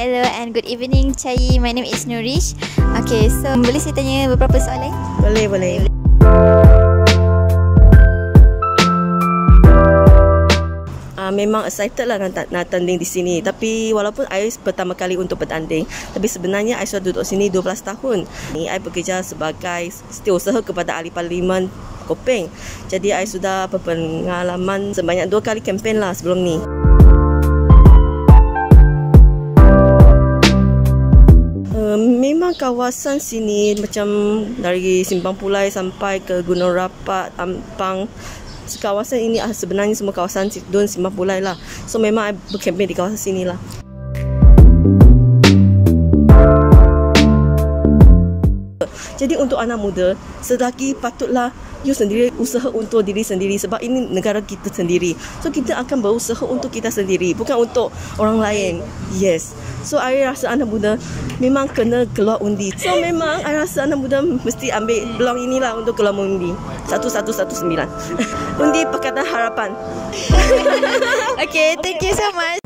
Hello and good evening Cai. My name is Nurish. Okay, so boleh saya tanya beberapa soalan? Boleh. Memang excited lah nak tanding di sini. Tapi walaupun I pertama kali untuk bertanding, tapi sebenarnya I sudah duduk sini 12 tahun. I bekerja sebagai setiausaha kepada Ahli Parlimen Kopeng. Jadi I sudah berpengalaman sebanyak 2 kali kempen lah sebelum ni. Memang kawasan sini macam dari Simpang Pulai sampai ke Gunung Rapat, Ampang. Kawasan ini sebenarnya semua kawasan Don Simpang Pulai lah. So memang I berkempen di kawasan sini lah. Jadi untuk anak muda, selagi patutlah you sendiri usaha untuk diri sendiri sebab ini negara kita sendiri. So kita akan berusaha untuk kita sendiri, bukan untuk orang lain. Yes. So I rasa anak muda memang kena keluar undi. So memang I rasa anak muda mesti ambil peluang inilah untuk keluar undi. 1119. Undi Pakatan Harapan. Okay, thank you so much.